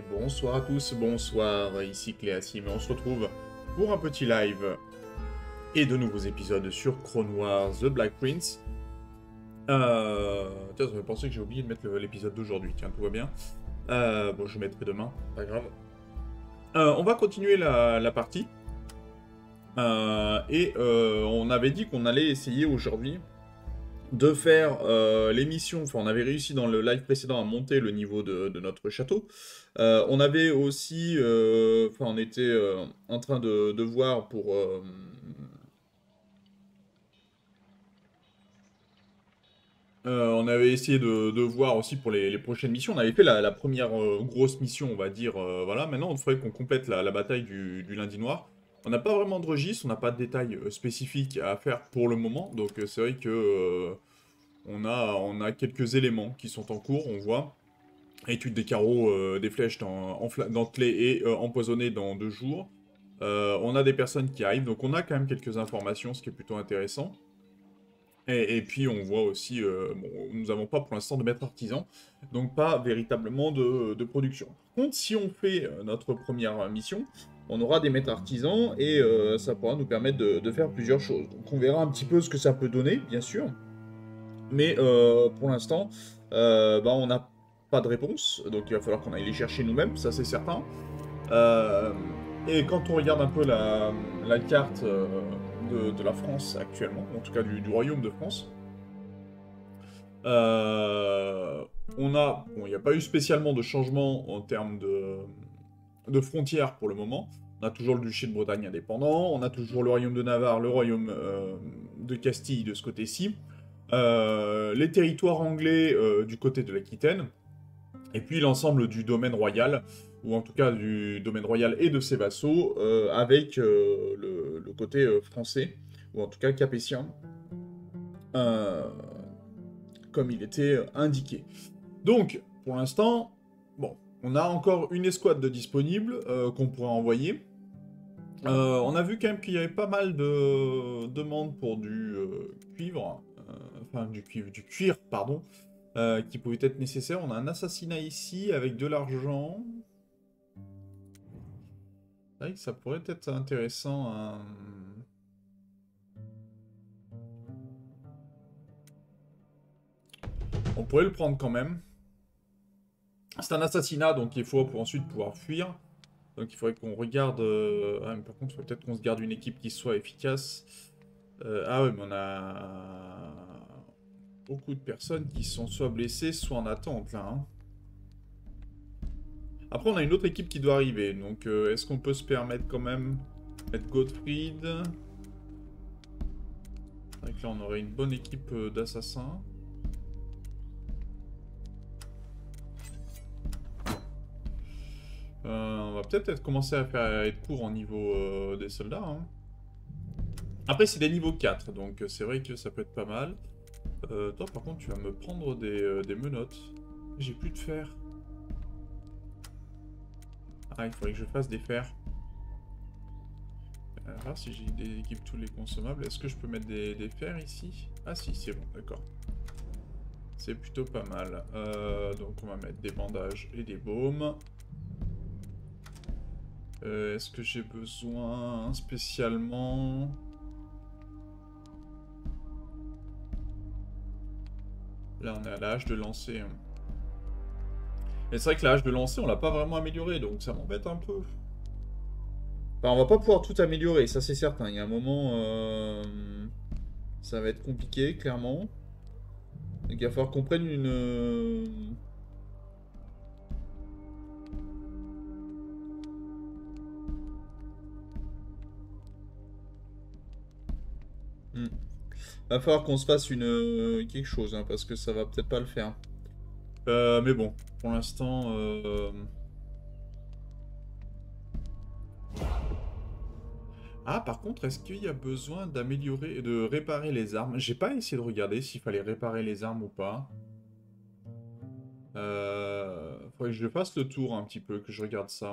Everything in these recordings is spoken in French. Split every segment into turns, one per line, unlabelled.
Bonsoir à tous, bonsoir, ici Cléassim, et on se retrouve pour un petit live et de nouveaux épisodes sur Clone Wars The Black Prince. Tiens, j'avais pensé que j'ai oublié de mettre l'épisode d'aujourd'hui, tiens, tout va bien. Bon, je le mettrai demain, pas grave. On va continuer la partie. On avait dit qu'on allait essayer aujourd'hui de faire l'émission, enfin on avait réussi dans le live précédent à monter le niveau de notre château. On avait aussi, enfin on était en train de voir pour... on avait essayé de voir aussi pour les prochaines missions. On avait fait la première grosse mission, on va dire. Voilà, maintenant il faudrait qu'on complète la bataille du lundi noir. On n'a pas vraiment de registre, on n'a pas de détails spécifiques à faire pour le moment. Donc c'est vrai que on a quelques éléments qui sont en cours, on voit. Étude des carreaux, des flèches dentelées et empoisonnées dans 2 jours. On a des personnes qui arrivent, donc on a quand même quelques informations, ce qui est plutôt intéressant. Et puis on voit aussi, bon, nous n'avons pas pour l'instant de maître artisan, donc pas véritablement de production. Par contre, si on fait notre première mission, on aura des maîtres artisans et ça pourra nous permettre de faire plusieurs choses. Donc on verra un petit peu ce que ça peut donner, bien sûr. Mais pour l'instant, bah, on n'a pas de réponse, donc il va falloir qu'on aille les chercher nous-mêmes, ça c'est certain. Euh, et quand on regarde un peu la carte de la France actuellement, en tout cas du Royaume de France, euh, on a, bon, il n'y a pas eu spécialement de changement en termes de frontières pour le moment. On a toujours le duché de Bretagne indépendant, on a toujours le royaume de Navarre, le royaume de Castille de ce côté-ci, les territoires anglais du côté de l'Aquitaine, et puis l'ensemble du domaine royal, ou en tout cas du domaine royal et de ses vassaux, avec le côté français, ou en tout cas capétien, euh, comme il était indiqué. Donc, pour l'instant, bon, on a encore une escouade de disponible qu'on pourrait envoyer. On a vu quand même qu'il y avait pas mal de demandes pour du cuivre, enfin du cuivre, du cuir, pardon, qui pouvait être nécessaire. On a un assassinat ici avec de l'argent. C'est vrai que ça pourrait être intéressant. On pourrait le prendre quand même. C'est un assassinat, donc il faut pour ensuite pouvoir fuir. Donc il faudrait qu'on regarde... Ah, mais par contre, il faudrait peut-être qu'on se garde une équipe qui soit efficace. Ah ouais, mais on a beaucoup de personnes qui sont soit blessées, soit en attente, là. Hein. Après, on a une autre équipe qui doit arriver. Donc, est-ce qu'on peut se permettre quand même mettre Gottfried? C'est vrai que là, on aurait une bonne équipe d'assassins. On va peut-être commencer à être court en niveau des soldats. Hein. Après, c'est des niveaux 4, donc c'est vrai que ça peut être pas mal. Toi, par contre, tu vas me prendre des menottes. J'ai plus de fer. Ah, il faudrait que je fasse des fers. Alors, si j'ai des équipes tous les consommables, est-ce que je peux mettre des fers ici? Ah si, c'est bon, d'accord. C'est plutôt pas mal. Donc on va mettre des bandages et des baumes. Est-ce que j'ai besoin spécialement... Là on est à la hache de lancer. Et c'est vrai que la hache de lancer on l'a pas vraiment améliorée, donc ça m'embête un peu. Enfin, on va pas pouvoir tout améliorer, ça c'est certain. Il y a un moment... ça va être compliqué, clairement. Donc il va falloir qu'on prenne une... Va falloir qu'on se fasse une quelque chose, hein, parce que ça va peut-être pas le faire. Mais bon, pour l'instant... Ah, par contre, est-ce qu'il y a besoin d'améliorer, de réparer les armes? J'ai pas essayé de regarder s'il fallait réparer les armes ou pas. Faudrait que je fasse le tour un petit peu, que je regarde ça.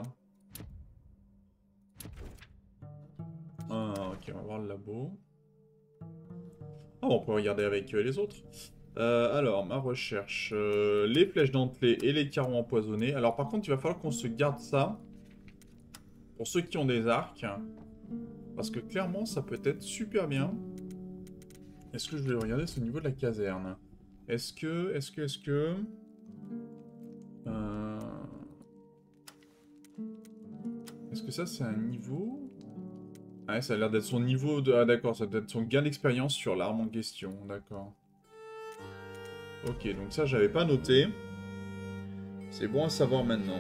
Ah, ok, on va voir le labo. Ah, bon, on peut regarder avec les autres. Alors, ma recherche. Les flèches dentelées et les carreaux empoisonnés. Alors, par contre, il va falloir qu'on se garde ça. Pour ceux qui ont des arcs. Parce que clairement, ça peut être super bien. Est-ce que je vais regarder ce niveau de la caserne? Est-ce que... Euh, Est-ce que ça, c'est un niveau... Ah ouais, ça a l'air d'être son niveau de... Ah d'accord, ça doit être son gain d'expérience sur l'arme en question, d'accord. Ok, donc ça, j'avais pas noté. C'est bon à savoir maintenant.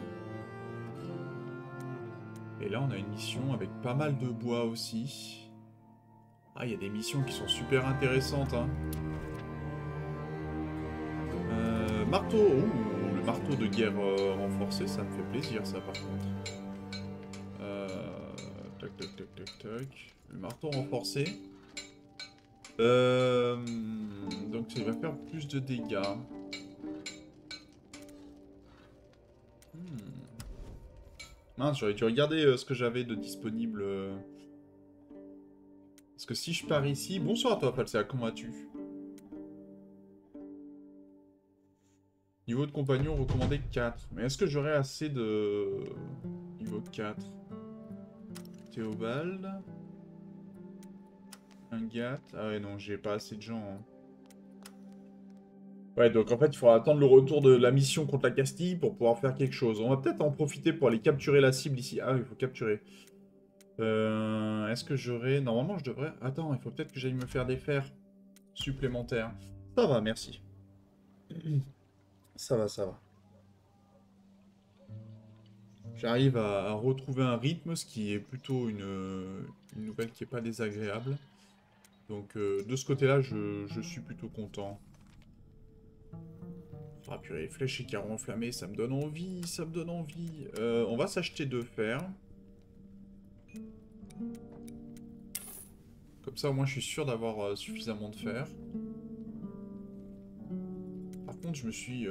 Et là, on a une mission avec pas mal de bois aussi. Ah, il y a des missions qui sont super intéressantes, hein. Marteau, ouh, le marteau de guerre renforcé, ça me fait plaisir, ça, par contre. Tac, tac, tac, tac, tac. Le marteau renforcé. Donc, ça va faire plus de dégâts. Mince, j'aurais dû regarder ce que j'avais de disponible. Parce que si je pars ici... Bonsoir à toi, Falsea, comment vas-tu? Niveau de compagnon recommandé 4. Mais est-ce que j'aurai assez de... Niveau 4? Théobald. Un Gat. Ah ouais, non, j'ai pas assez de gens. Hein. Ouais, donc en fait, il faudra attendre le retour de la mission contre la Castille pour pouvoir faire quelque chose. On va peut-être en profiter pour aller capturer la cible ici. Ah oui, il faut capturer. Est-ce que j'aurai... Normalement, je devrais... Attends, il faut peut-être que j'aille me faire des fers supplémentaires. Ça va, merci. Ça va, ça va. J'arrive à retrouver un rythme, ce qui est plutôt une nouvelle qui n'est pas désagréable. Donc de ce côté-là, je suis plutôt content. Ah purée, flèches et carreaux enflammés, ça me donne envie, ça me donne envie. On va s'acheter 2 fers. Comme ça, au moins, je suis sûr d'avoir suffisamment de fer. Par contre, je me suis...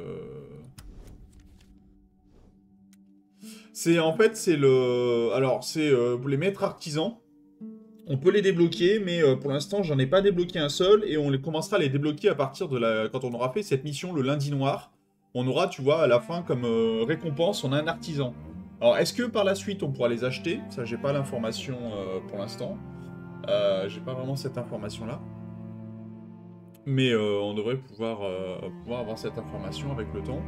En fait, c'est le... Alors, c'est les maîtres artisans. On peut les débloquer, mais pour l'instant, j'en ai pas débloqué un seul, et on les commencera à les débloquer à partir de la... Quand on aura fait cette mission, le lundi noir. On aura, tu vois, à la fin, comme récompense, on a un artisan. Alors, est-ce que par la suite, on pourra les acheter? Ça, j'ai pas l'information pour l'instant. J'ai pas vraiment cette information-là. Mais on devrait pouvoir avoir cette information avec le temps.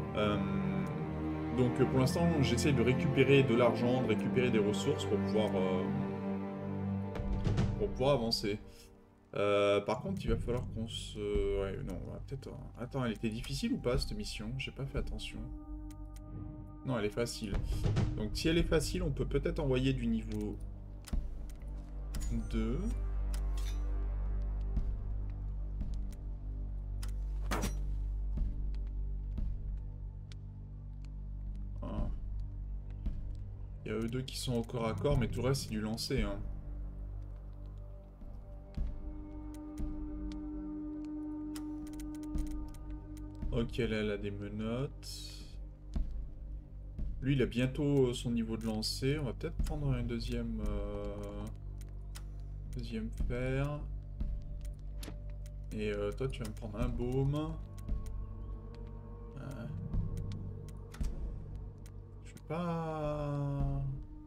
Donc pour l'instant, j'essaie de récupérer de l'argent, de récupérer des ressources pour pouvoir avancer. Par contre, il va falloir qu'on se... Ouais, non, on va peut-être... Attends, elle était difficile ou pas, cette mission? J'ai pas fait attention. Non, elle est facile. Donc si elle est facile, on peut peut-être envoyer du niveau 2. Ah. Il y a eux deux qui sont au corps à corps, mais tout le reste, c'est du lancer, hein. Ok, là, elle a des menottes. Lui, il a bientôt son niveau de lancer. On va peut-être prendre un deuxième fer. Et toi, tu vas me prendre un baume. Je vais pas...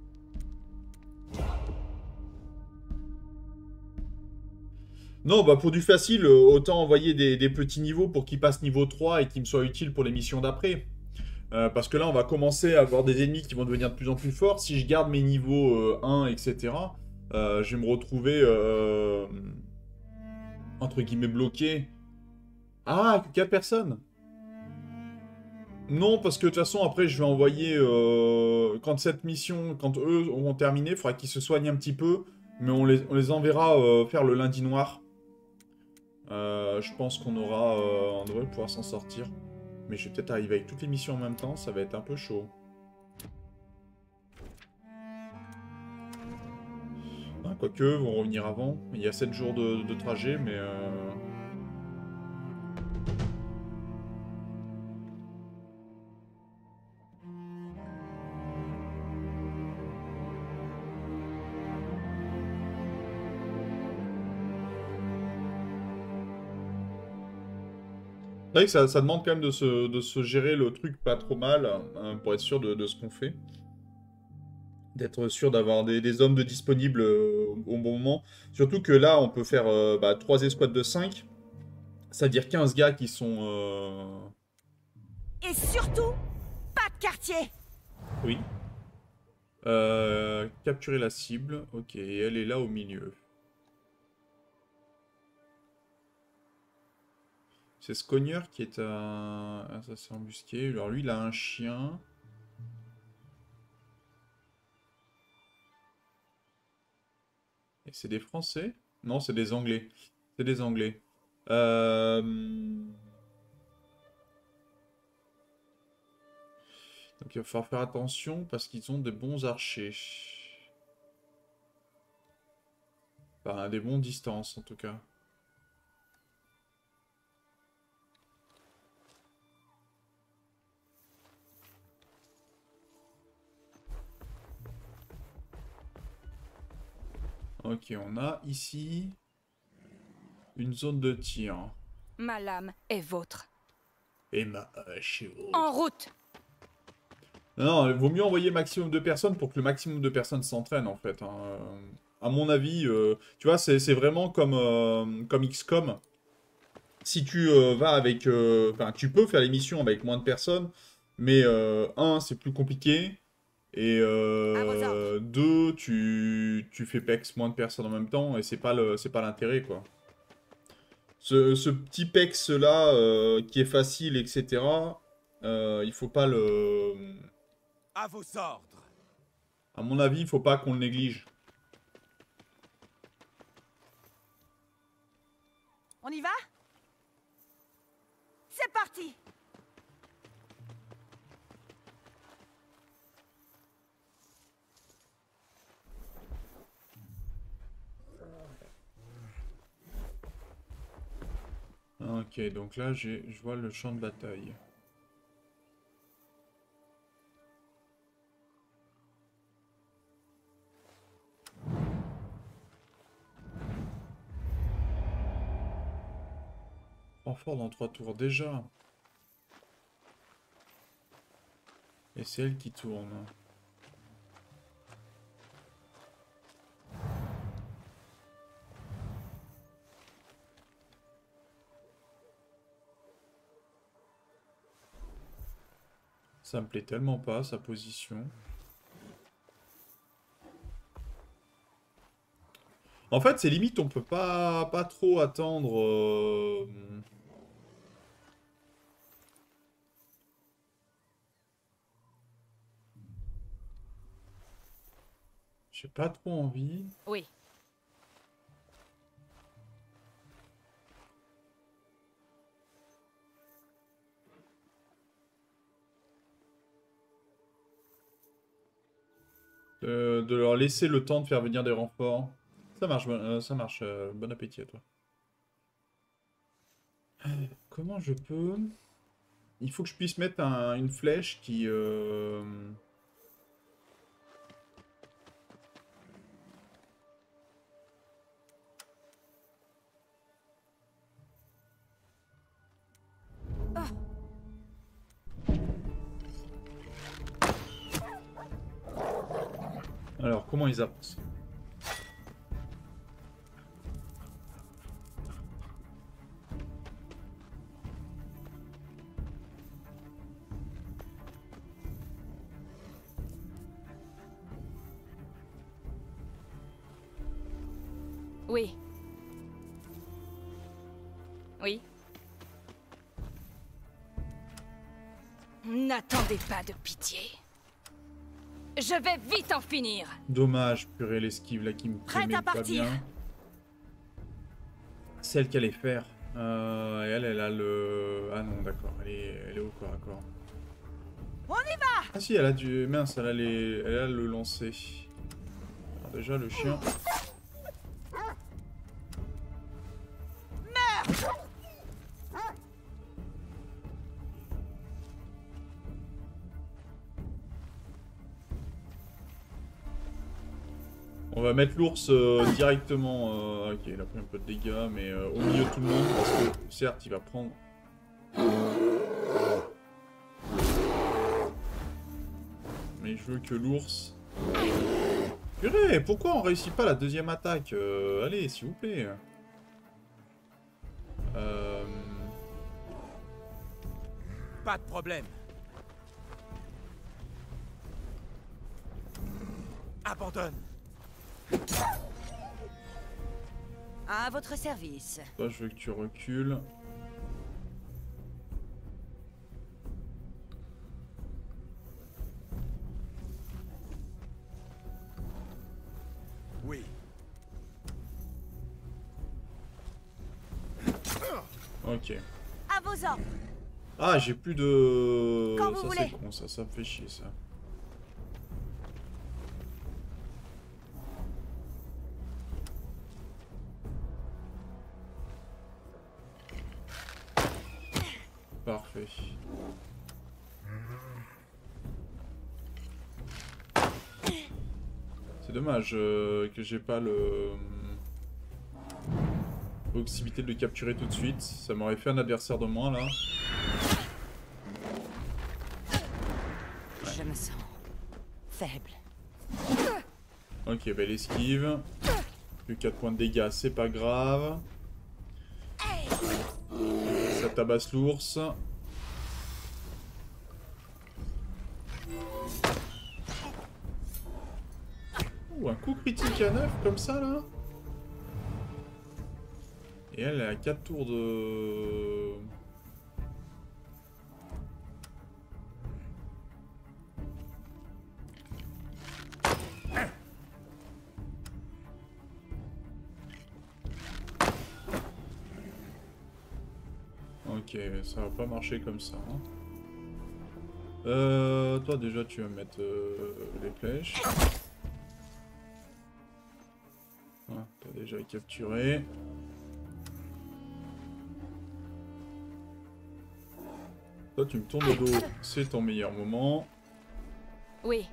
Non, bah pour du facile, autant envoyer des petits niveaux pour qu'ils passent niveau 3 et qu'ils me soient utiles pour les missions d'après. Parce que là, on va commencer à avoir des ennemis qui vont devenir de plus en plus forts. Si je garde mes niveaux 1, etc., je vais me retrouver, entre guillemets, bloqué. Ah, 4 personnes. Non, parce que de toute façon, après, je vais envoyer... quand cette mission, quand eux auront terminé, il faudra qu'ils se soignent un petit peu. Mais on les enverra faire le lundi noir. Je pense qu'on aura... on devrait pouvoir s'en sortir. Mais je vais peut-être arriver avec toutes les missions en même temps, ça va être un peu chaud. Ah, quoique, vont revenir avant. Il y a 7 jours de trajet, mais... C'est vrai que ça demande quand même de se gérer le truc pas trop mal, pour être sûr de ce qu'on fait. D'être sûr d'avoir des hommes de disponibles au bon moment. Surtout que là, on peut faire 3 escouades de 5. C'est-à-dire 15 gars qui sont...
Et surtout, pas de quartier.
Oui. Capturer la cible. Ok, elle est là au milieu. C'est Scogner qui est un... Ah, ça c'est embusqué. Alors lui, il a un chien. Et c'est des Français? Non, c'est des Anglais. C'est des Anglais. Euh... Donc il va falloir faire attention parce qu'ils ont des bons archers. Enfin, à des bons distances en tout cas. Ok, on a ici une zone de tir.
Ma lame est vôtre.
Et ma hache est vôtre.
En route.
Non, il vaut mieux envoyer maximum de personnes pour que le maximum de personnes s'entraînent en fait. Hein. À mon avis, tu vois, c'est vraiment comme XCOM. Si tu vas avec... Enfin, tu peux faire les missions avec moins de personnes, mais c'est plus compliqué. Et
À vos ordres.
deux, tu fais pex moins de personnes en même temps, et c'est pas l'intérêt, quoi. Ce petit pex là, qui est facile, etc., il faut pas le...
À vos ordres.
À mon avis, il faut pas qu'on le néglige.
On y va? C'est parti.
Ok, donc là, je vois le champ de bataille. Renfort dans 3 tours déjà. Et c'est elle qui tourne. Ça me plaît tellement pas, sa position. En fait, c'est limite, on peut pas trop attendre... J'ai pas trop envie.
Oui.
De leur laisser le temps de faire venir des renforts. Ça marche, ça marche. Bon appétit à toi. Comment je peux... Il faut que je puisse mettre une flèche qui... Alors, comment ils avancent?
Oui. Oui. N'attendez pas de pitié. Je vais vite en finir.
Dommage, purée, l'esquive là qui me
Prête
met
à
pas
partir.
bien. Celle qu'elle allait faire. Et elle a le... Ah non, d'accord, elle est au corps à corps.
On y va.
Ah si, elle a du... Mince, elle a le lancer. Alors déjà, le chien... On va mettre l'ours directement... ok, il a pris un peu de dégâts, mais au milieu de tout le monde, parce que certes, il va prendre Mais je veux que l'ours... Purée, pourquoi on réussit pas la deuxième attaque? Allez, s'il vous plaît.
Pas de problème. Abandonne.
À votre service.
Toi, je veux que tu recules.
Oui.
Ok.
À vos ordres.
Ah, j'ai plus de...
Quand vous
Ça,
voulez.
c'est con, ça me fait chier, ça. Parfait. C'est dommage que j'ai pas le... possibilité de le capturer tout de suite. Ça m'aurait fait un adversaire de moins, là.
Je me sens faible.
Ok, bah l'esquive. Plus 4 points de dégâts, c'est pas grave. Ça tabasse l'ours. Ouh, un coup critique à 9 comme ça là. Et elle est à 4 tours de... Ok, ça va pas marcher comme ça. Hein. Toi déjà tu vas mettre les flèches. Ah, t'as déjà capturé. Toi tu me tournes le dos, c'est ton meilleur moment.
Oui.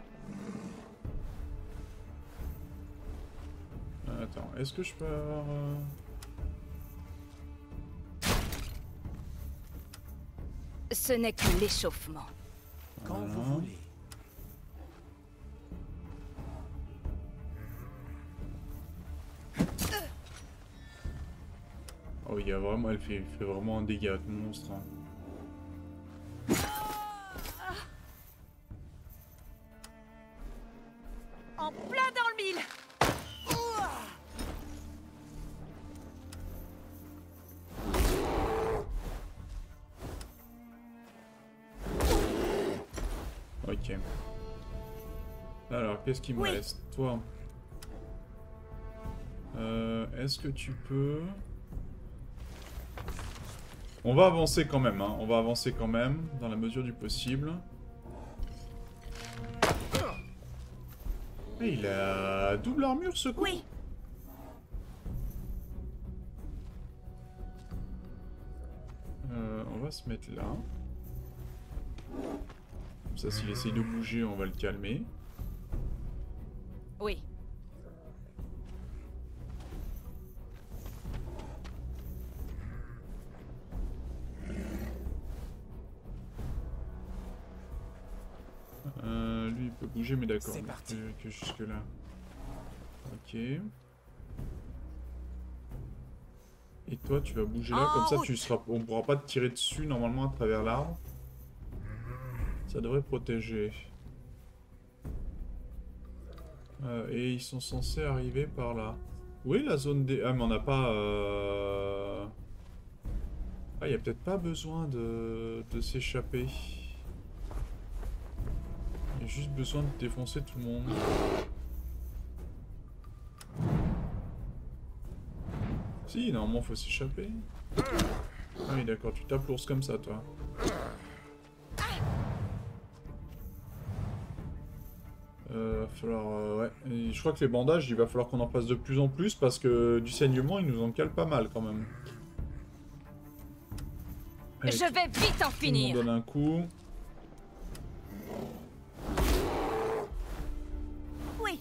Attends, est-ce que je peux avoir...
Ce n'est que l'échauffement.
Quand vous
Voilà.
voulez.
Oh, il y a vraiment... Elle fait vraiment un dégât de monstre. Hein.
En plein dans le mille.
Ok. Alors, qu'est-ce qu'il me
Oui.
reste? Toi. Est-ce que tu peux... On va avancer quand même, hein. On va avancer quand même, dans la mesure du possible. Et il a double armure, ce coup.
Oui.
On va se mettre là. Comme ça, s'il essaye de bouger, on va le calmer.
Oui.
Lui, il peut bouger, mais d'accord.
C'est parti.
Que jusque là. Ok. Et toi, tu vas bouger là, comme ça,
En
tu seras... on pourra pas te tirer dessus, normalement, à travers l'arbre. Ça devrait protéger. Et ils sont censés arriver par là. Oui, la zone des... Ah, mais on n'a pas... Ah, il n'y a peut-être pas besoin de s'échapper. Il y a juste besoin de défoncer tout le monde. Si, normalement, faut s'échapper. Ah oui, d'accord, tu tapes l'ours comme ça, toi. Va falloir... ouais, et je crois que les bandages, il va falloir qu'on en fasse de plus en plus, parce que du saignement, il nous en cale pas mal, quand même. Allez,
Je vais vite en
tout le monde
finir.
donne un coup.
Oui.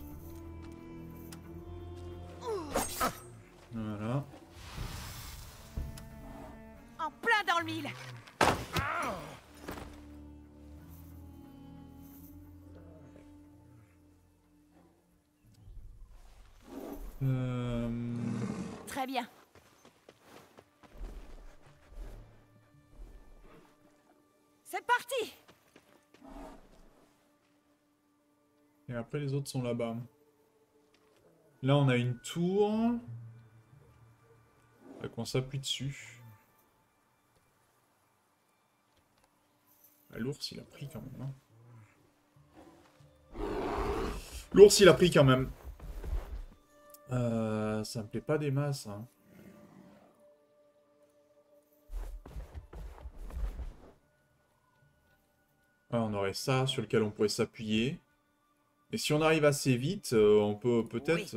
Voilà.
En plein dans le mille. Très bien. C'est parti!
Et après, les autres sont là-bas. Là, on a une tour. On s'appuie dessus. Ah, l'ours, il a pris quand même. Hein. L'ours, il a pris quand même. Ça me plaît pas des masses. Hein. Ah, on aurait ça sur lequel on pourrait s'appuyer. Et si on arrive assez vite, on peut peut-être...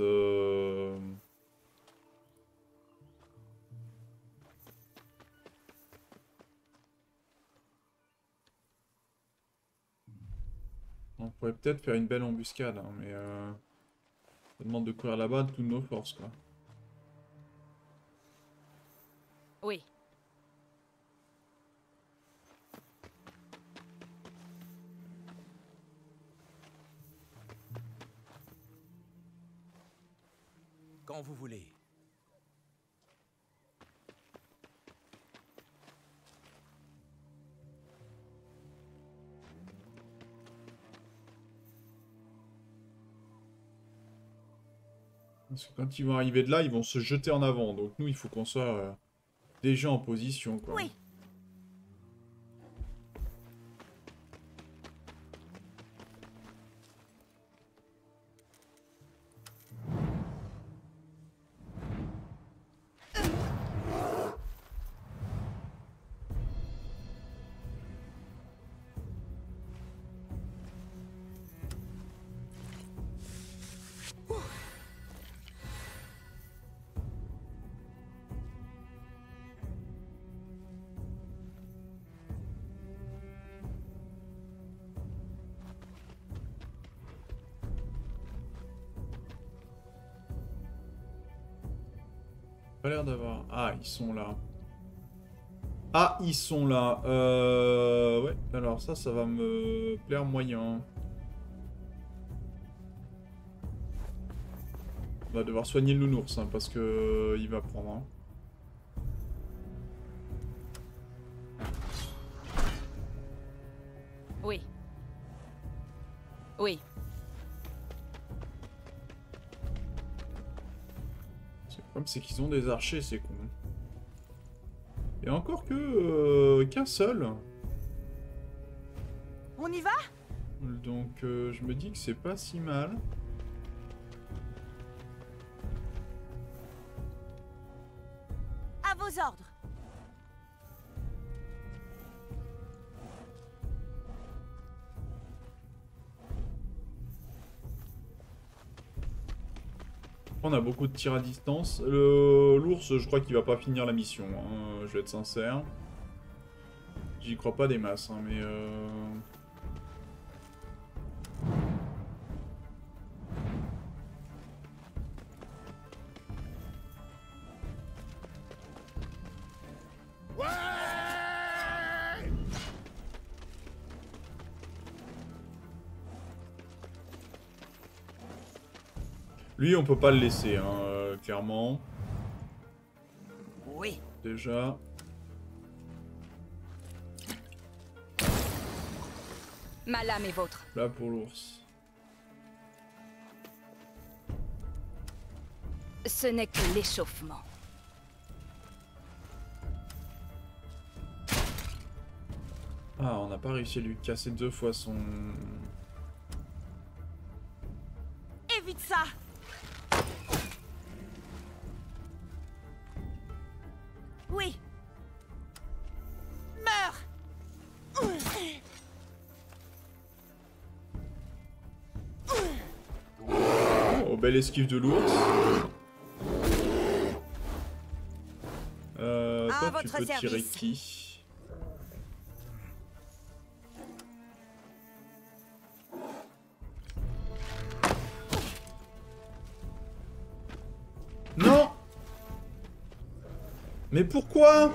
On pourrait peut-être faire une belle embuscade, hein, mais... Ça demande de courir là-bas de toutes nos forces, quoi.
Oui.
Quand vous voulez.
Parce que quand ils vont arriver de là, ils vont se jeter en avant. Donc nous, il faut qu'on soit déjà en position, quoi.
Oui.
Pas l'air d'avoir... Ah, ils sont là. Ah, ils sont là. Ouais, alors ça va me plaire moyen. On va devoir soigner le nounours, hein, parce que il va prendre. Hein.
Oui. Oui.
Le problème, c'est qu'ils ont des archers, c'est con. Et encore que... qu'un seul.
On y va?
Donc, je me dis que c'est pas si mal.
À vos ordres.
On a beaucoup de tirs à distance. L'ours, je crois qu'il va pas finir la mission. Hein, je vais être sincère. J'y crois pas des masses, hein, mais... Lui, on peut pas le laisser, hein, clairement.
Oui.
Déjà.
Ma lame est vôtre.
Là pour l'ours.
Ce n'est que l'échauffement.
Ah, on n'a pas réussi à lui casser 2 fois son...
Évite ça. Oui. Meurs.
Oh, belle esquive de l'ours. Toi, tu peux tirer qui? Non! Mais pourquoi?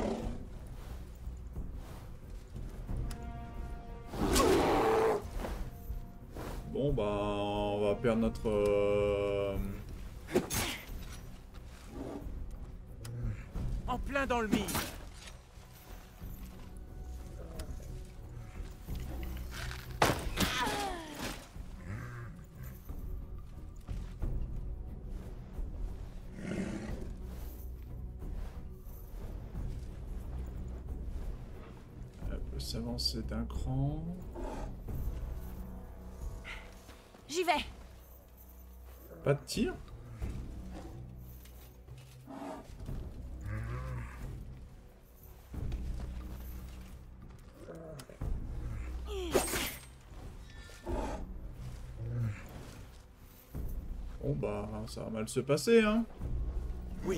Bon bah on va perdre notre
plein dans le mille.
Elle peut s'avancer d'un cran.
J'y vais.
Pas de tir. Bon bah, ça va mal se passer, hein.
Oui.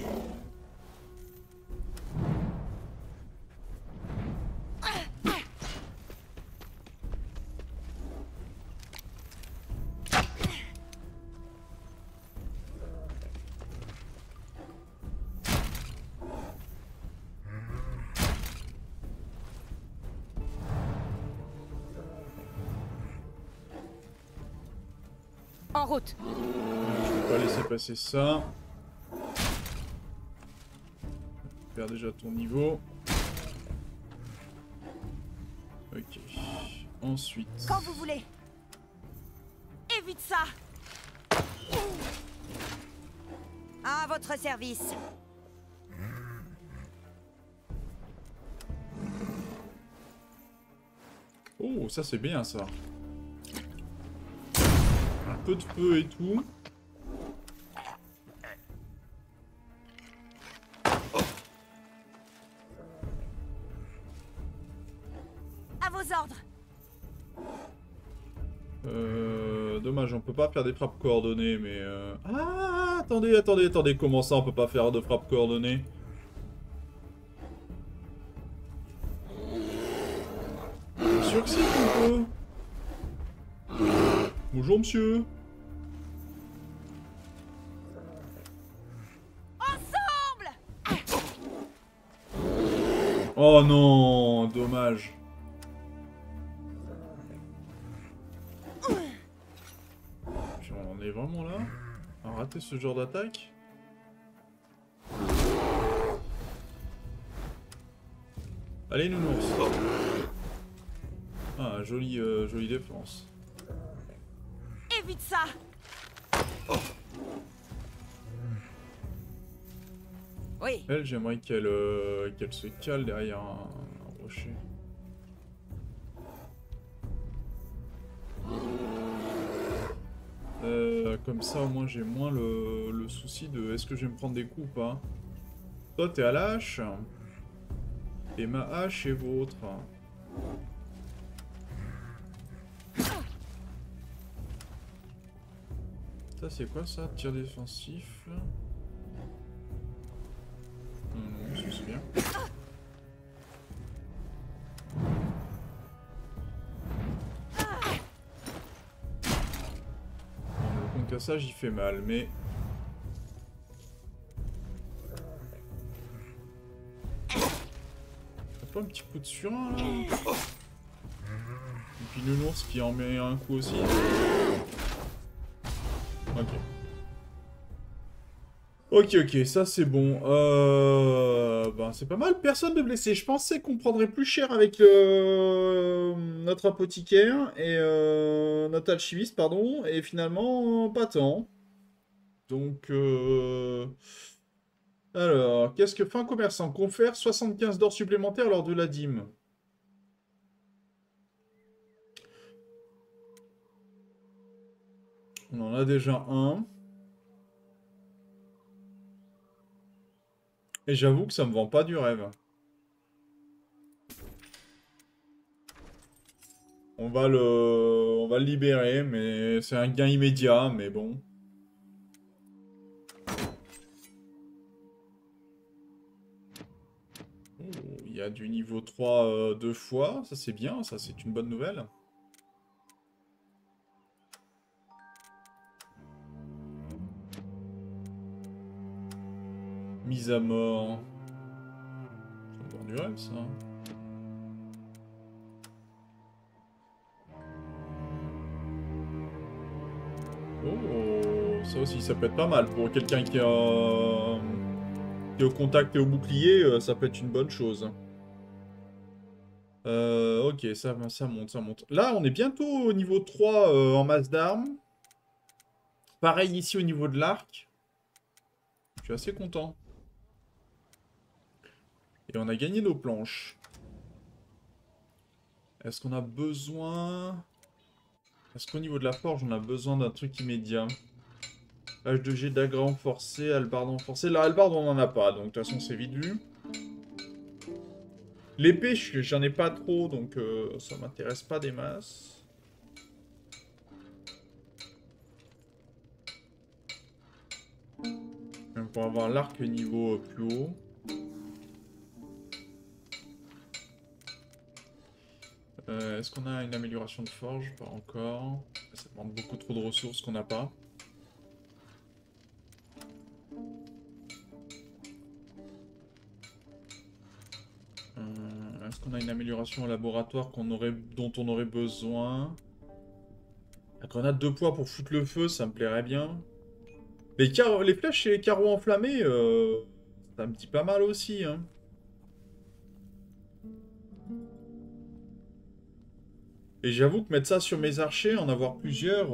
En route.
Je vais pas laisser passer ça. Tu perds déjà ton niveau. Ok. Ensuite.
Quand vous voulez. Évite ça. À votre service.
Oh, ça c'est bien ça. Un peu de feu et tout.
À vos ordres.
Dommage, on peut pas faire des frappes coordonnées, mais... Ah, attendez, comment ça on peut pas faire de frappes coordonnées? Bien sûr que si, on peut. Bonjour, monsieur.
Ensemble.
Oh non, dommage. Puis on en est vraiment là à rater ce genre d'attaque? Allez, nounours. Ah, jolie défense.
Évite ça. Oui.
Elle, j'aimerais qu'elle se cale derrière un rocher. Comme ça, au moins, j'ai moins le souci de est-ce que je vais me prendre des coups ou pas. Toi, t'es à la hache. Et ma hache est vôtre. Ça, c'est quoi ça? Tir défensif. Non, c'est bien. Le concassage, il fait mal, mais... T'as pas un petit coup de surin, là? Et puis Nounours qui en met un coup aussi. Ok, ça c'est bon. Ben, c'est pas mal, personne de blessé. Je pensais qu'on prendrait plus cher avec notre apothicaire et notre alchimiste, pardon, et finalement, pas tant. Donc, alors, qu'est-ce que fait un commerçant? Confère 75 d'or supplémentaires lors de la dîme. On en a déjà un. Et j'avoue que ça me vend pas du rêve. On va le libérer, mais c'est un gain immédiat, mais bon. Oh, il y a du niveau 3 deux fois, ça c'est bien, ça c'est une bonne nouvelle. Mise à mort. Ça me vend du rêve, ça. Oh, ça aussi, ça peut être pas mal pour quelqu'un qui a... T'es au contact et au bouclier, ça peut être une bonne chose. Ok, ça monte, ça monte. Là, on est bientôt au niveau 3 en masse d'armes. Pareil ici au niveau de l'arc. Je suis assez content. Et on a gagné nos planches. Est-ce qu'on a besoin... Est-ce qu'au niveau de la forge, on a besoin d'un truc immédiat? H2G, dagger renforcé, hallebarde renforcée. La hallebarde, on n'en a pas, donc de toute façon, c'est vite vu. L'épée, j'en ai pas trop, donc ça m'intéresse pas des masses. Même pour avoir l'arc niveau plus haut. Est-ce qu'on a une amélioration de forge? Pas encore. Ça demande beaucoup trop de ressources qu'on n'a pas. Est-ce qu'on a une amélioration au laboratoire dont on aurait besoin? La grenade de poids pour foutre le feu, ça me plairait bien. Les flèches et les carreaux enflammés, ça me dit pas mal aussi, hein. Et j'avoue que mettre ça sur mes archers, en avoir plusieurs,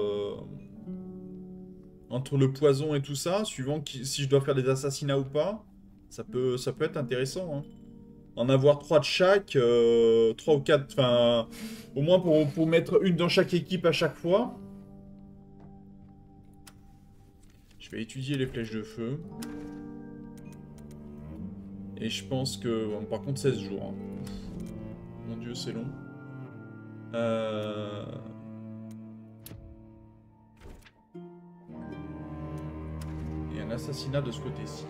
entre le poison et tout ça, suivant si je dois faire des assassinats ou pas, ça peut être intéressant, hein. En avoir 3 de chaque, 3 ou 4, enfin, au moins pour mettre une dans chaque équipe à chaque fois. Je vais étudier les flèches de feu. Et je pense que, bon, par contre, 16 jours. Hein. Mon dieu, c'est long. Et un assassinat de ce côté-ci.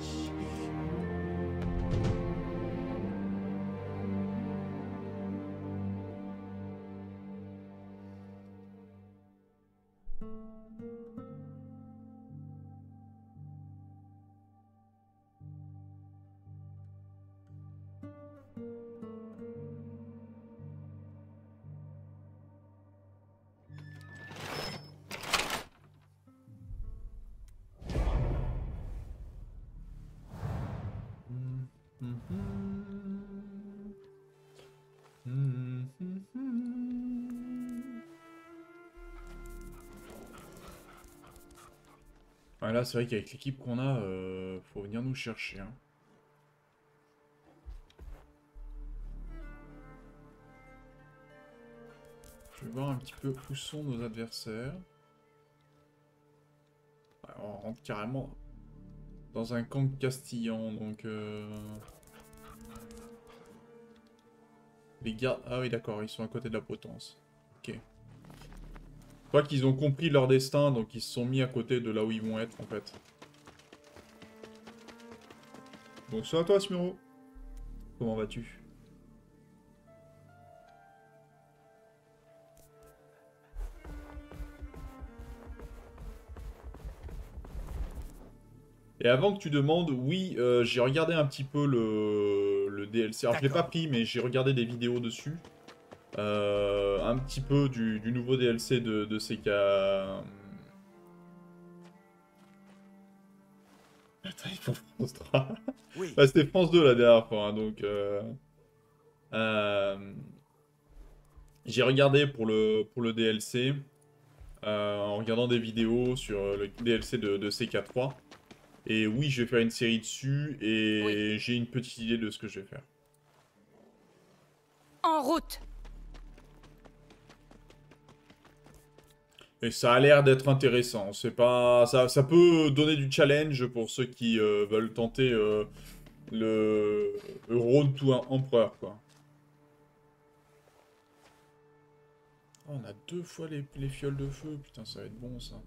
Ouais, là, c'est vrai qu'avec l'équipe qu'on a, faut venir nous chercher. Hein. Je vais voir un petit peu où sont nos adversaires. Ouais, on rentre carrément dans un camp castillan, donc... Les gardes... Ah oui, d'accord, ils sont à côté de la potence. Ok. Je crois qu'ils ont compris leur destin, donc ils se sont mis à côté de là où ils vont être, en fait. Bonsoir à toi, Smiro. Comment vas-tu? Et avant que tu demandes, oui, j'ai regardé un petit peu le DLC. Alors, je l'ai pas pris, mais j'ai regardé des vidéos dessus. Un petit peu du nouveau DLC de CK. Attends, il faut France 3.
Oui.
Bah, c'était France 2 la dernière fois, hein, donc... j'ai regardé pour le DLC, en regardant des vidéos sur le DLC de CK3. Et oui, je vais faire une série dessus, et j'ai une petite idée de ce que je vais faire.
En route!
Et ça a l'air d'être intéressant. C'est pas, ça peut donner du challenge pour ceux qui veulent tenter le Road to Empereur, quoi. Oh, on a 2 fois les fioles de feu. Putain, ça va être bon, ça.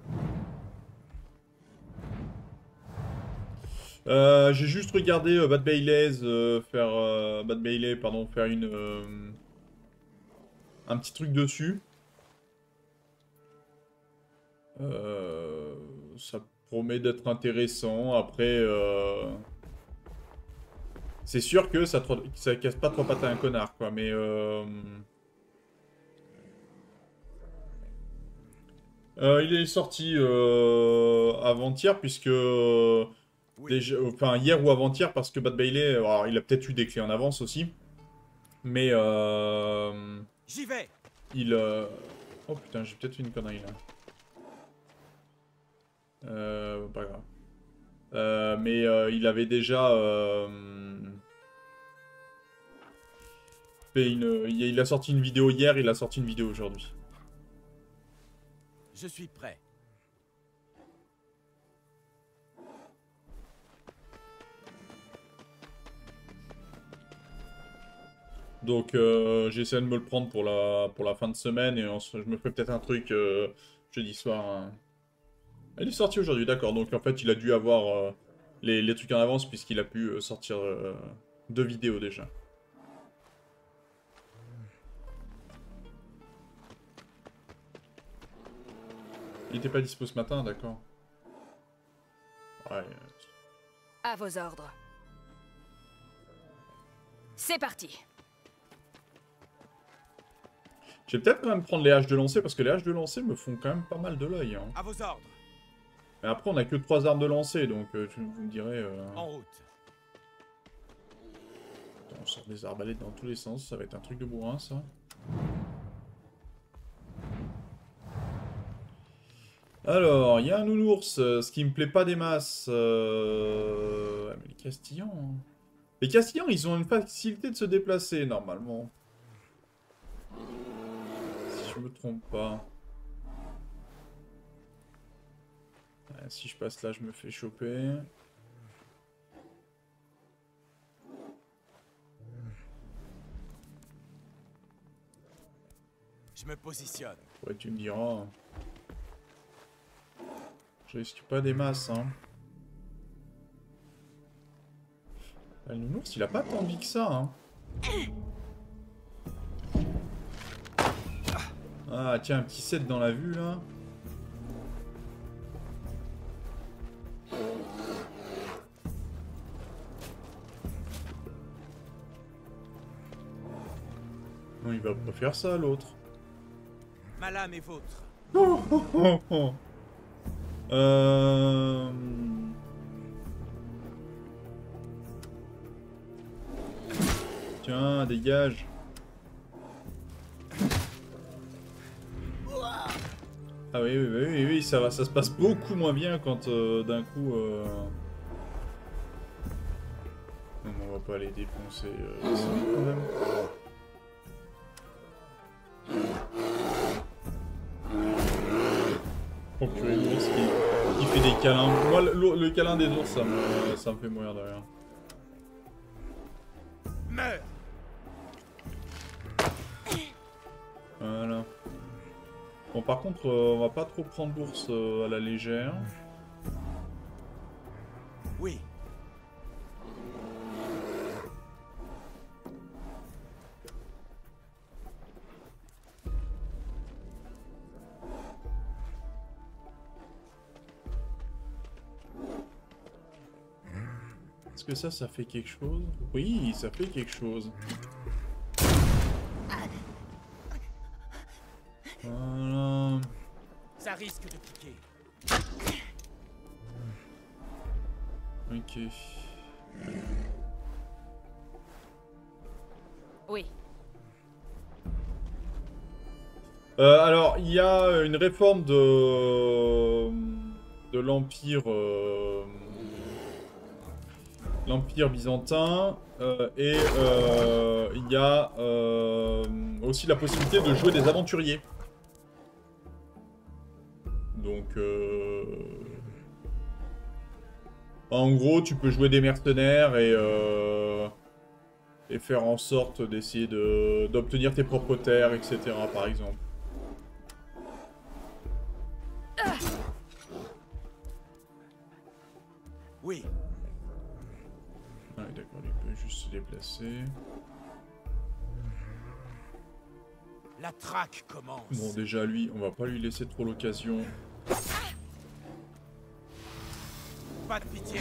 J'ai juste regardé Bad Bailey faire un petit truc dessus. Ça promet d'être intéressant. Après, c'est sûr que ça casse pas trop pattes à un connard, quoi. Mais il est sorti avant-hier puisque
Oui.
Déjà, enfin, hier ou avant-hier, parce que Bad Bailey, alors, il a peut-être eu des clés en avance aussi. Mais
J'y vais.
il... Oh putain, j'ai peut-être fait une connerie là. Pas grave. Mais il avait déjà fait il a sorti une vidéo hier, il a sorti une vidéo aujourd'hui.
Je suis prêt.
Donc j'essaie de me le prendre pour la fin de semaine et je me ferai peut-être un truc jeudi soir. Hein. Il est sorti aujourd'hui, d'accord. Donc en fait il a dû avoir les trucs en avance puisqu'il a pu sortir 2 vidéos déjà. Il était pas dispo ce matin, d'accord. Ouais.
À vos ordres. C'est parti.
Je vais peut-être quand même prendre les haches de lancer parce que les haches de lancer me font quand même pas mal de l'œil. Hein.
À vos ordres.
Mais après on a que 3 armes de lancer donc vous me direz...
En route.
Attends, on sort des arbalètes dans tous les sens, ça va être un truc de bourrin ça. Alors, il y a un nounours, ce qui me plaît pas des masses. Ouais, mais les Castillans... Hein. Les Castillans, ils ont une facilité de se déplacer, normalement. Si je me trompe pas. Ouais, si je passe là, je me fais choper.
Je me positionne.
Ouais, tu me diras. Je risque pas des masses, hein. Le nounours, il a pas tant de vie que ça, hein. Ah, tiens, un petit set dans la vue, là. Non, il va pas faire ça, l'autre.
Ma lame est vôtre.
Oh, oh, oh, oh. Tiens, dégage. Ah oui, oui, oui, oui, oui, ça va, ça se passe beaucoup moins bien quand d'un coup... Non, mais on va pas les défoncer ici, quand même. Oh purée, l'ours qui fait des câlins. Moi, le câlin des ours, ça me fait mourir de rire.
Meurs.
Voilà. Bon, par contre, on va pas trop prendre l'ours à la légère.
Oui.
Est-ce que ça fait quelque chose? Oui, ça fait quelque chose. Voilà.
Ça risque de piquer.
Ok.
Oui.
Alors, il y a une réforme de l'Empire... l'Empire byzantin, et il y a aussi la possibilité de jouer des aventuriers. Donc, en gros, tu peux jouer des mercenaires et faire en sorte d'essayer d'obtenir tes propres terres, etc. par exemple.
Oui.
Ah oui, d'accord, il peut juste se déplacer.
La traque commence.
Bon, déjà, lui, on va pas lui laisser trop l'occasion.
Pas de pitié.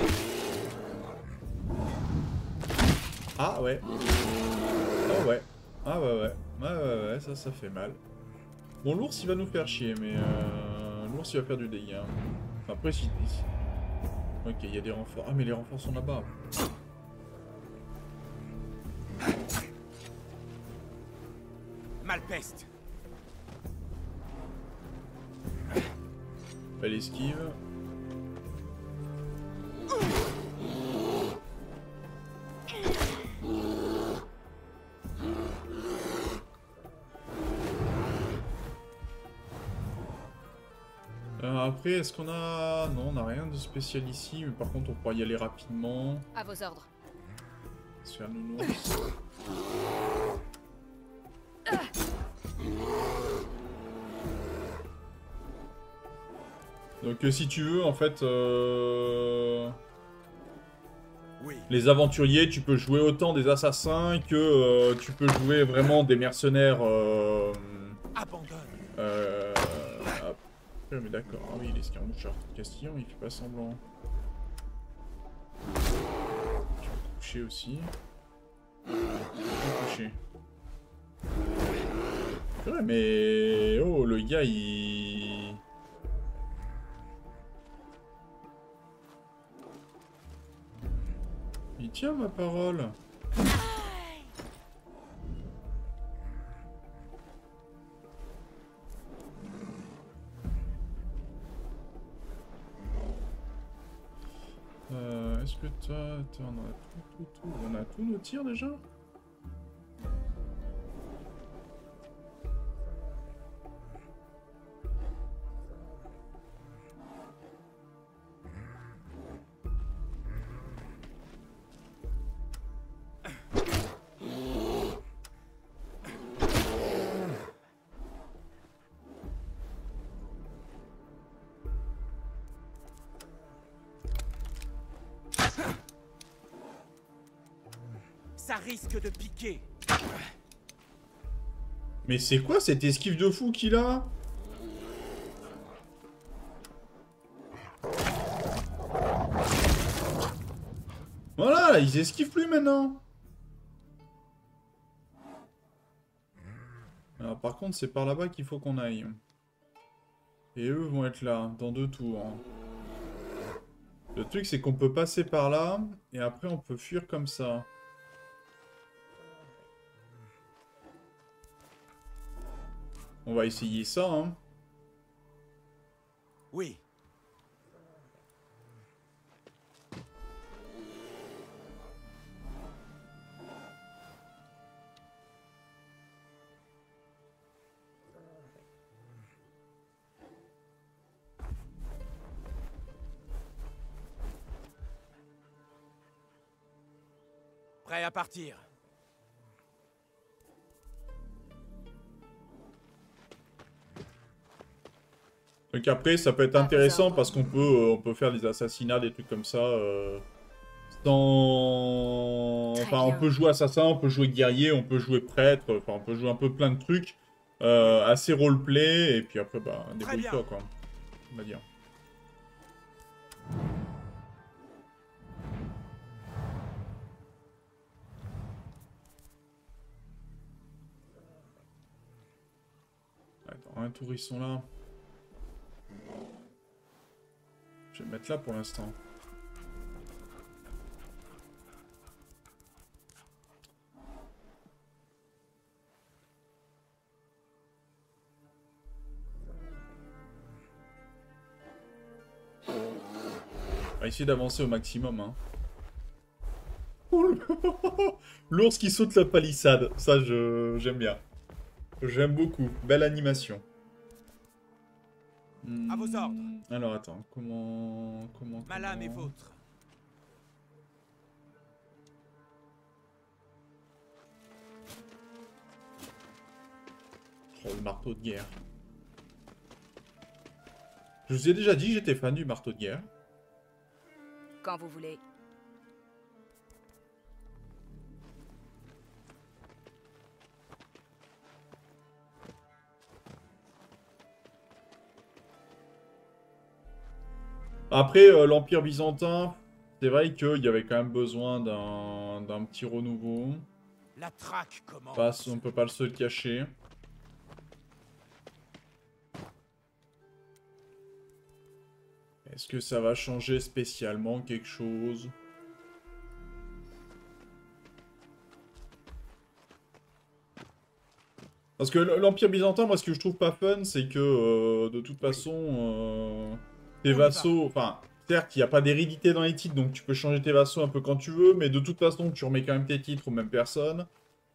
Ah ouais. Ah ouais. Ah ouais, ouais. Ouais, ça fait mal. Bon, l'ours, il va nous faire chier, mais l'ours, il va faire du dégât. Après, si... Ok, il y a des renforts. Ah, mais les renforts sont là-bas.
Malpeste.
Elle esquive. Après, est-ce qu'on a... Non, on n'a rien de spécial ici, mais par contre, on pourra y aller rapidement.
À vos ordres.
Se faire nounours. Donc, si tu veux, en fait...
Oui.
Les aventuriers, tu peux jouer autant des assassins que tu peux jouer vraiment des mercenaires...
Abandonne.
Après, mais d'accord. Ah oui, l'escarmouche Castillon, il fait pas semblant. Je vais toucher aussi. Je vais toucher. Ouais, mais... Oh, le gars, il... Il tient ma parole. Est-ce que toi... Attends, on a tout. On a tous nos tirs déjà?
Ça risque de piquer.
Mais c'est quoi cette esquive de fou qu'il a? Voilà, ils esquivent plus maintenant. Alors par contre, c'est par là-bas qu'il faut qu'on aille. Et eux vont être là, dans 2 tours. Le truc, c'est qu'on peut passer par là, et après on peut fuir comme ça. On va essayer ça, hein.
Oui. Prêt à partir.
Donc après, ça peut être intéressant parce qu'on peut, on peut faire des assassinats, des trucs comme ça, sans...
Très
Enfin, on
bien.
peut jouer assassin, on peut jouer guerrier, on peut jouer prêtre, enfin, on peut jouer un peu plein de trucs, assez roleplay, et puis après, bah, débrouille-toi, quoi, on va dire. Attends, un tour, ils sont là. Je vais me mettre là pour l'instant. On va essayer d'avancer au maximum, hein. L'ours qui saute la palissade, ça j'aime bien. J'aime beaucoup, belle animation.
À vos ordres.
Alors attends, comment...
Ma lame est vôtre.
Oh, le marteau de guerre. Je vous ai déjà dit que j'étais fan du marteau de guerre.
Quand vous voulez.
Après, l'Empire byzantin, c'est vrai qu'il y avait quand même besoin d'un petit renouveau.
La traque commence.
On peut pas se le cacher. Est-ce que ça va changer spécialement quelque chose? Parce que l'Empire byzantin, moi, ce que je trouve pas fun, c'est que, de toute façon, tes vassaux... Enfin, certes, il n'y a pas d'hérédité dans les titres, donc tu peux changer tes vassaux un peu quand tu veux, mais de toute façon, tu remets quand même tes titres aux mêmes personnes.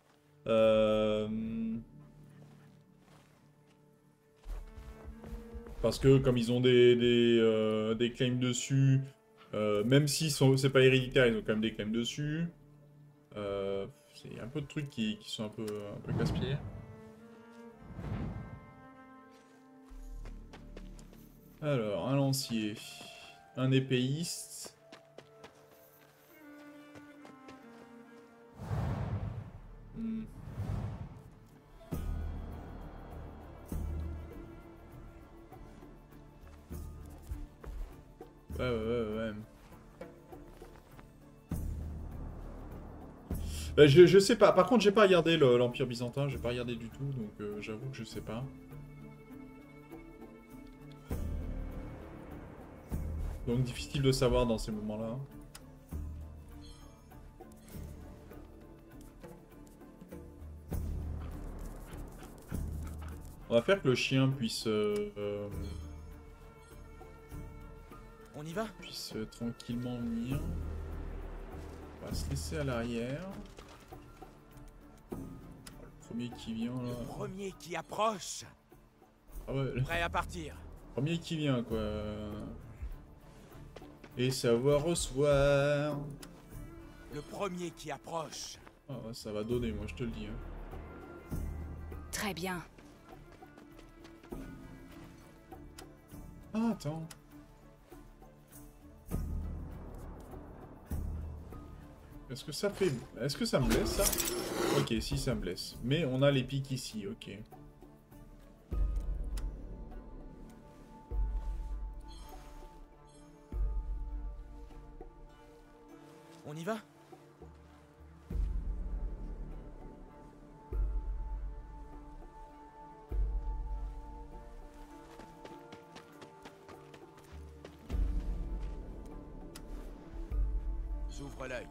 Parce que, comme ils ont des claims dessus, même si c'est pas héréditaire, ils ont quand même des claims dessus. C'est un peu de trucs qui sont un peu casse-pieds. Alors, un lancier, un épéiste. Ouais. Bah, je sais pas. Par contre, j'ai pas regardé l'Empire byzantin, j'ai pas regardé du tout, donc j'avoue que je sais pas. Donc difficile de savoir dans ces moments-là. On va faire que le chien puisse...
On y va?
Puisse tranquillement venir. On va se laisser à l'arrière. Le premier qui vient là...
Le premier qui approche.
Ah ouais,
Prêt à partir.
le premier qui vient quoi. Et savoir recevoir.
Le premier qui approche.
Ah ouais, ça va donner, moi je te le dis. Hein.
Très bien.
Ah attends. Est-ce que ça fait... Est-ce que ça me blesse, ça? Ok, si, ça me blesse. Mais on a les pics ici, ok.
On y va? J'ouvre l'œil.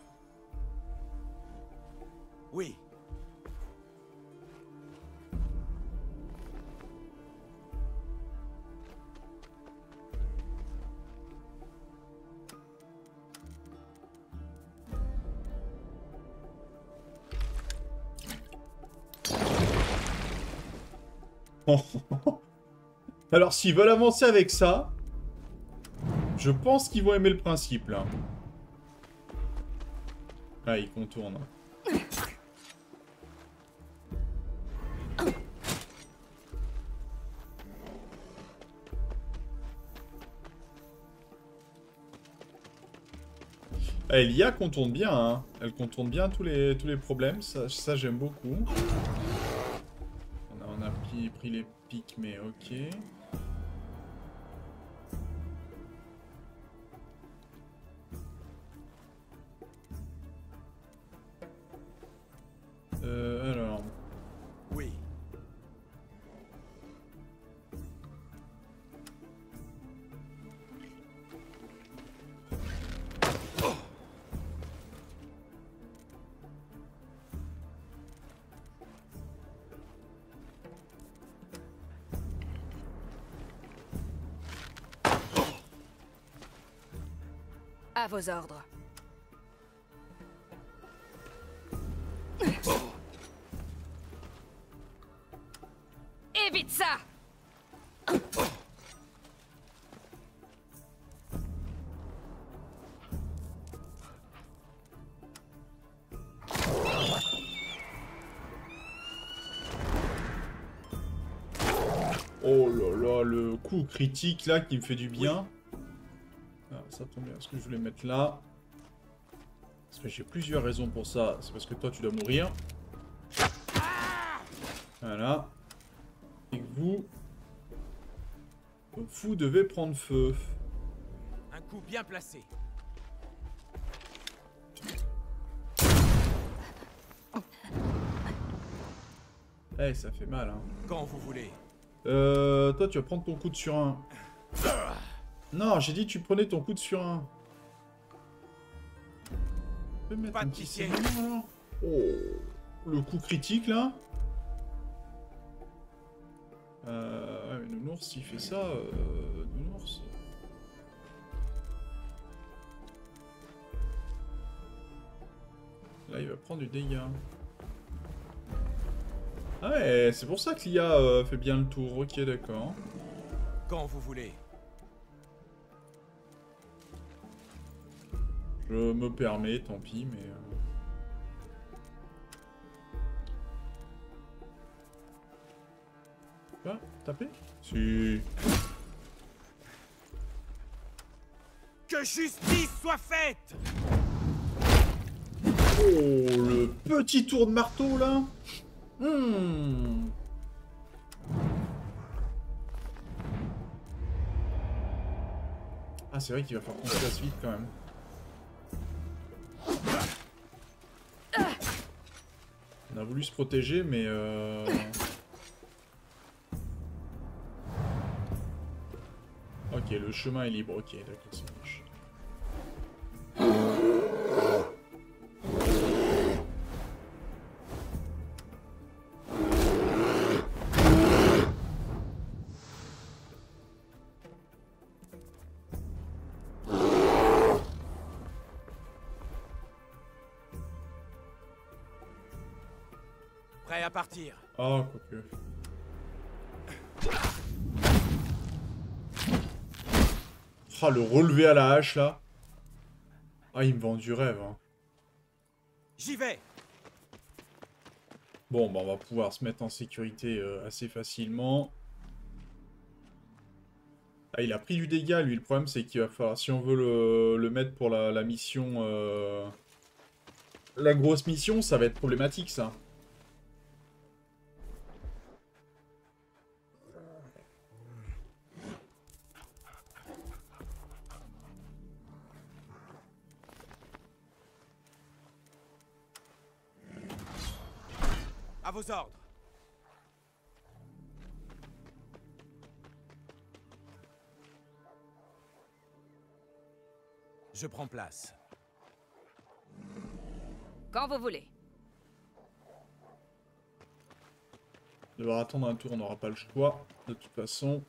Oui.
Alors, s'ils veulent avancer avec ça, je pense qu'ils vont aimer le principe, là. Ah, ils contournent. Ah, Elia contourne bien, hein. Elle contourne bien tous les problèmes, ça j'aime beaucoup. On a pris les pics, mais ok. Alors...
Oui.
À vos ordres. Évite ça!
Oh là là, le coup critique là qui me fait du bien. Ah, ça tombe bien, est-ce que je voulais mettre là? Parce que j'ai plusieurs raisons pour ça. C'est parce que toi tu dois mourir. Voilà. Et que vous devez prendre feu.
Un coup bien placé.
Eh, ça fait mal, hein.
Quand vous voulez.
Toi, tu vas prendre ton coup de surin. Non, j'ai dit tu prenais ton coup de surin. Tu peux mettre
Pas
un
de
petit
pitié.
saignement, alors. Oh, le coup critique là. Ouais, mais Nounours, il fait ça. Nounours. Là, il va prendre du dégât. Ah ouais, c'est pour ça que l'IA fait bien le tour. Ok, d'accord.
Quand vous voulez.
Je me permets, tant pis, mais... Ah, taper? Si.
Que justice soit faite!
Oh, le petit tour de marteau, là. Ah, c'est vrai qu'il va falloir qu'on se fasse vite, quand même. On a voulu se protéger, mais... Ok, le chemin est libre. Ok, d'accord, ça marche.
Prêt à partir.
Ah, quoique. Ah, le relevé à la hache, là. Ah, il me vend du rêve, hein.
J'y vais.
Bon, bah, on va pouvoir se mettre en sécurité assez facilement. Ah, il a pris du dégât, lui. Le problème, c'est qu'il va falloir... Si on veut le mettre pour la mission... La grosse mission, ça va être problématique, ça.
À vos ordres. Je prends place.
Quand vous voulez.
Devoir attendre un tour, on n'aura pas le choix, de toute façon.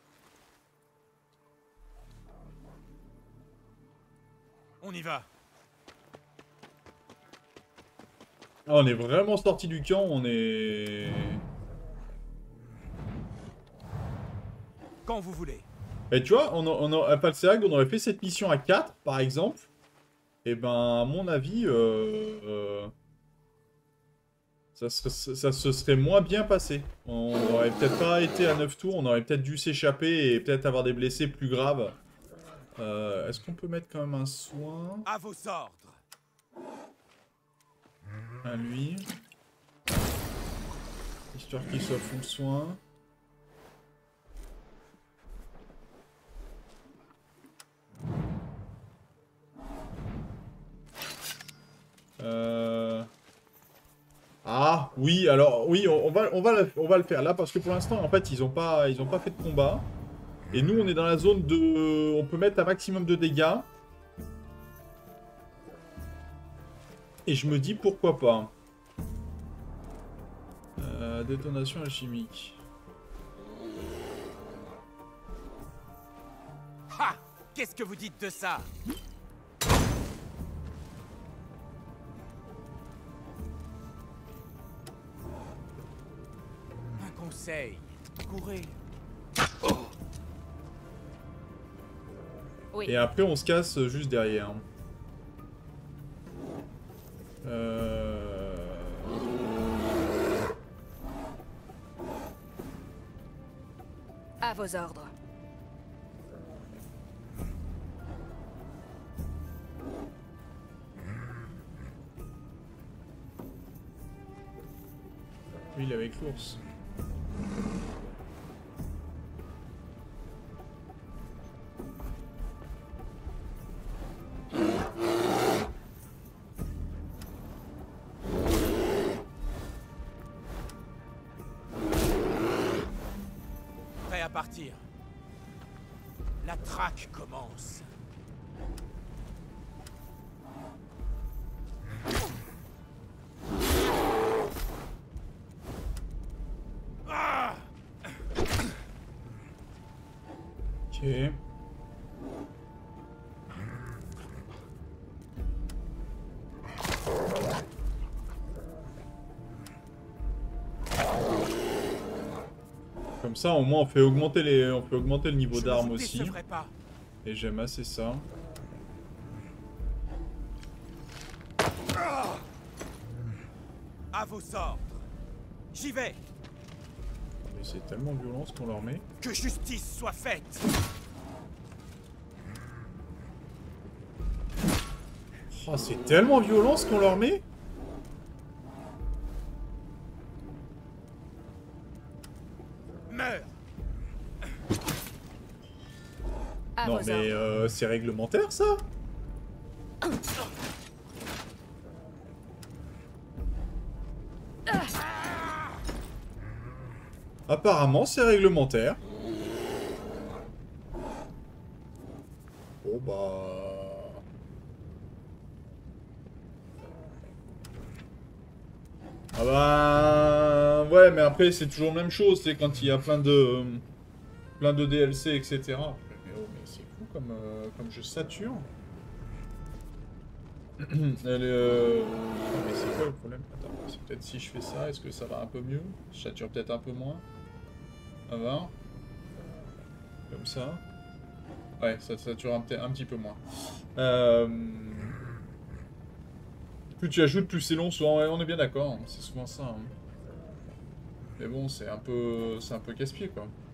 On y va.
Ah, on est vraiment sorti du camp, on est...
Quand vous voulez.
Et tu vois, à Falseag, on aurait fait cette mission à 4, par exemple. Et ben, à mon avis, ça se serait moins bien passé. On aurait peut-être pas été à 9 tours, on aurait peut-être dû s'échapper et peut-être avoir des blessés plus graves. Est-ce qu'on peut mettre quand même un soin
À vos ordres.
à lui? Histoire qu'il soit full soin. Ah, oui, alors, oui, on va le faire là, parce que pour l'instant, en fait, ils ont pas fait de combat. Et nous, on est dans la zone de... On peut mettre un maximum de dégâts. Et je me dis, pourquoi pas. Détonation alchimique.
Ha! Qu'est-ce que vous dites de ça? Un conseil. Courez.
Oui.
Et après, on se casse juste derrière.
À vos ordres.
Lui, il est avec l'ours.
Prêt à partir. La traque commence. Ah!
Ok. Comme ça, au moins, on fait augmenter le niveau d'armes aussi.
Pas.
Et j'aime assez ça.
À vos ordres. J'y vais.
Mais c'est tellement violent ce qu'on leur met.
Que justice soit faite.
Oh, c'est tellement violent ce qu'on leur met.
Meurs.
À
Non
vos
mais
ordres.
c'est réglementaire ça. Apparemment c'est réglementaire. Bon bah... Ah bah... Ouais mais après c'est toujours la même chose, c'est quand il y a plein de DLC etc. Mais oh mais c'est fou comme jeu sature. Elle est... Mais c'est quoi le problème? Attends, c'est peut-être si je fais ça, est-ce que ça va un peu mieux? Je sature peut-être un peu moins. Ça va? Comme ça. Ouais, ça sature un petit peu moins. Plus tu ajoutes, plus c'est long, souvent, ouais, on est bien d'accord, hein, c'est souvent ça. Hein. Mais bon, c'est un peu casse-pied, quoi.